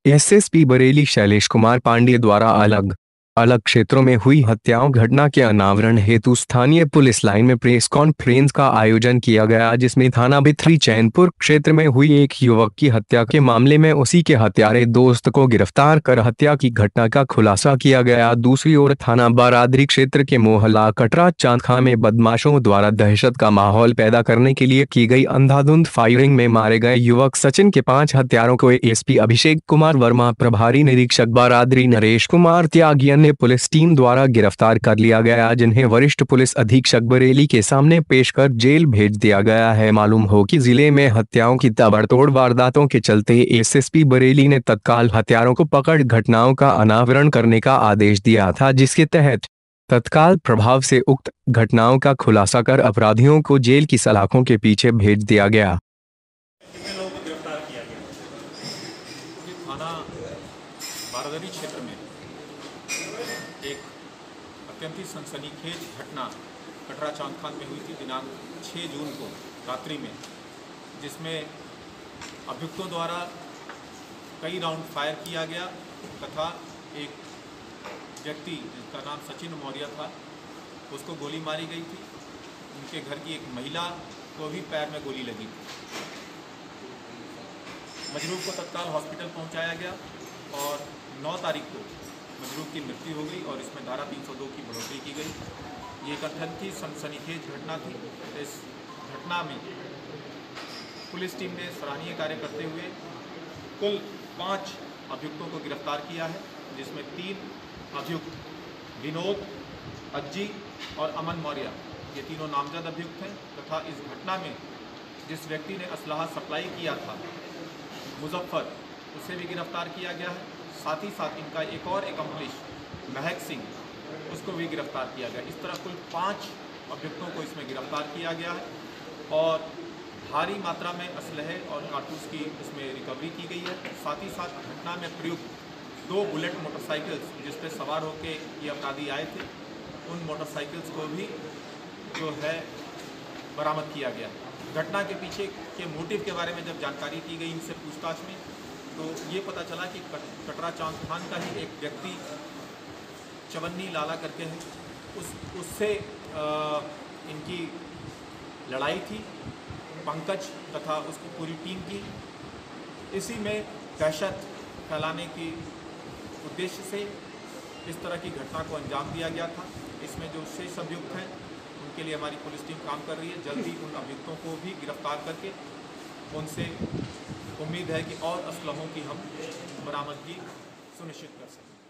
SSP Bareilly Shailesh Kumar Pandey द्वारा अलग अलग क्षेत्रों में हुई हत्याओं घटना के अनावरण हेतु स्थानीय पुलिस लाइन में प्रेस कॉन्फ्रेंस का आयोजन किया गया, जिसमें थाना भित्री चैनपुर क्षेत्र में हुई एक युवक की हत्या के मामले में उसी के हत्यारे दोस्त को गिरफ्तार कर हत्या की घटना का खुलासा किया गया। दूसरी ओर थाना बारादरी क्षेत्र के मोहल्ला कटरा चांदखा में बदमाशों द्वारा दहशत का माहौल पैदा करने के लिए की गई अंधाधुंध फायरिंग में मारे गए युवक सचिन के 5 हत्यारों को एसपी अभिषेक कुमार वर्मा, प्रभारी निरीक्षक बारादरी नरेश कुमार त्यागी ने पुलिस टीम द्वारा गिरफ्तार कर लिया गया, जिन्हें वरिष्ठ पुलिस अधीक्षक बरेली के सामने पेश कर जेल भेज दिया गया है। मालूम हो कि जिले में हत्याओं की ताबड़तोड़ वारदातों के चलते एसएसपी बरेली ने तत्काल हत्यारों को पकड़ घटनाओं का अनावरण करने का आदेश दिया था, जिसके तहत तत्काल प्रभाव से उक्त घटनाओं का खुलासा कर अपराधियों को जेल की सलाखों के पीछे भेज दिया गया। थाना बारादरी क्षेत्र में एक अत्यंत ही सनसनीखेज घटना कटरा चांदखान में हुई थी दिनांक 6 जून को रात्रि में, जिसमें अभियुक्तों द्वारा कई राउंड फायर किया गया तथा एक व्यक्ति जिसका नाम सचिन मौर्य था उसको गोली मारी गई थी। उनके घर की एक महिला को भी पैर में गोली लगी थी। मजरूब को तत्काल हॉस्पिटल पहुंचाया गया और 9 तारीख को मजरूब की मृत्यु हो गई और इसमें धारा 302 की बढ़ोतरी की गई। ये एक अत्यंत ही सनसनीखेज घटना थी। इस घटना में पुलिस टीम ने सराहनीय कार्य करते हुए कुल 5 अभियुक्तों को गिरफ्तार किया है, जिसमें 3 अभियुक्त विनोद, अज्जी और अमन मौर्य, ये तीनों नामजद अभियुक्त हैं तथा इस घटना में जिस व्यक्ति ने असलहा सप्लाई किया था मुजफ्फर, उसे भी गिरफ्तार किया गया है। साथ ही साथ इनका एक और एकम्प्लिश महक सिंह, उसको भी गिरफ्तार किया गया। इस तरह कुल 5 अभियुक्तों को इसमें गिरफ्तार किया गया है और भारी मात्रा में असलहे और कारतूस की इसमें रिकवरी की गई है। साथ ही साथ घटना में प्रयुक्त 2 बुलेट मोटरसाइकिल्स जिस पे सवार होकर ये अपराधी आए थे, उन मोटरसाइकिल्स को भी जो है बरामद किया गया। घटना के पीछे के मोटिव के बारे में जब जानकारी की गई इनसे पूछताछ में, तो ये पता चला कि कटरा चांदखान का ही एक व्यक्ति चवन्नी लाला करके है, उससे इनकी लड़ाई थी, पंकज तथा उसकी पूरी टीम की। इसी में दहशत फैलाने की उद्देश्य से इस तरह की घटना को अंजाम दिया गया था। इसमें जो शेष अभियुक्त हैं उनके लिए हमारी पुलिस टीम काम कर रही है। जल्द ही उन अभियुक्तों को भी गिरफ्तार करके उनसे उम्मीद है कि और असलहों की हम बरामदगी सुनिश्चित कर सकें।